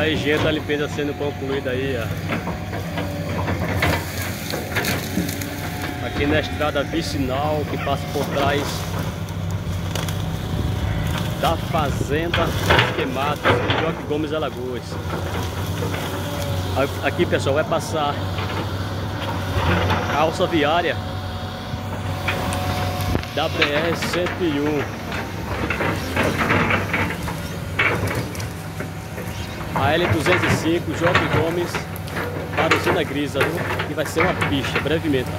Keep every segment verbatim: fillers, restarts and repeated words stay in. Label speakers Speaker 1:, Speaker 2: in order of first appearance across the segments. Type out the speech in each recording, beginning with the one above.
Speaker 1: Aí, gente, a limpeza sendo concluída aí, ó. Aqui na estrada vicinal que passa por trás da fazenda Queimadas de Joaquim Gomes, Alagoas. Aqui, pessoal, vai passar a alça viária da B R cento e um. A L duzentos e cinco Joaquim Gomes para Usina Grisa, viu? E vai ser uma pista brevemente.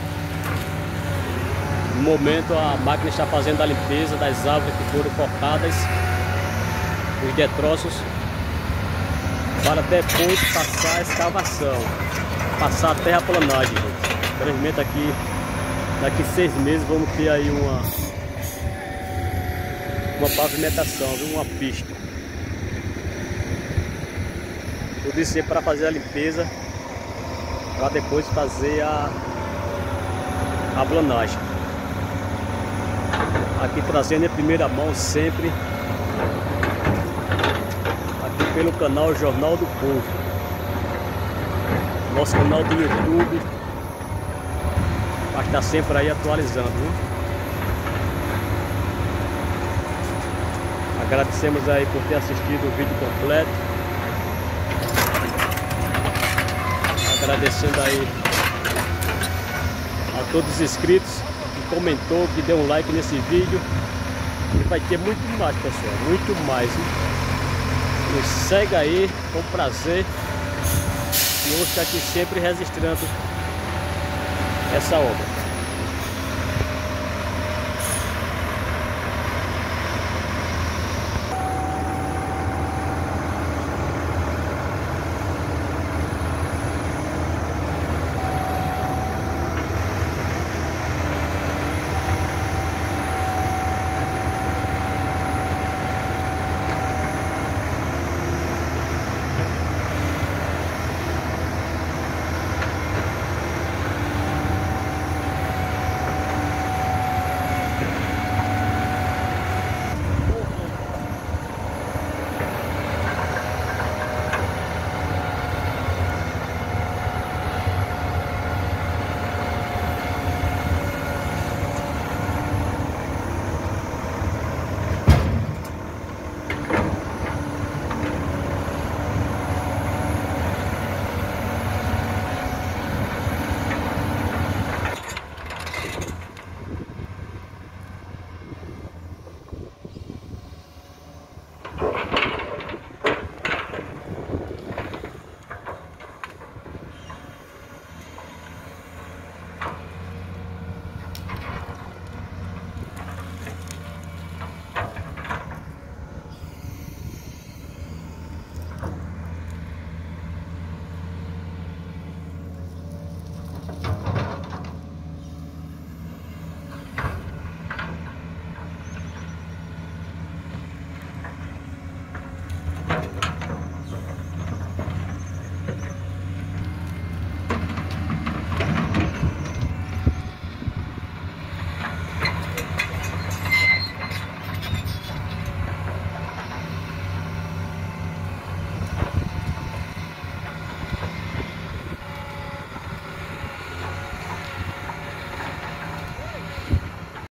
Speaker 1: No momento a máquina está fazendo a limpeza das árvores que foram cortadas, os detroços, para depois passar a escavação, passar a terraplanagem, gente. Brevemente aqui, daqui seis meses vamos ter aí uma, uma pavimentação, viu? Uma pista. Tudo isso é para fazer a limpeza, para depois fazer a, a planagem. Aqui trazendo em primeira mão sempre, aqui pelo canal Jornal do Povo, nosso canal do YouTube, vai estar sempre aí atualizando, viu? Agradecemos aí por ter assistido o vídeo completo, agradecendo aí a todos os inscritos, comentou, que deu um like nesse vídeo. E vai ter muito mais, pessoal, muito mais, hein? Nos segue aí, com prazer. E eu vou estar aqui sempre registrando essa obra.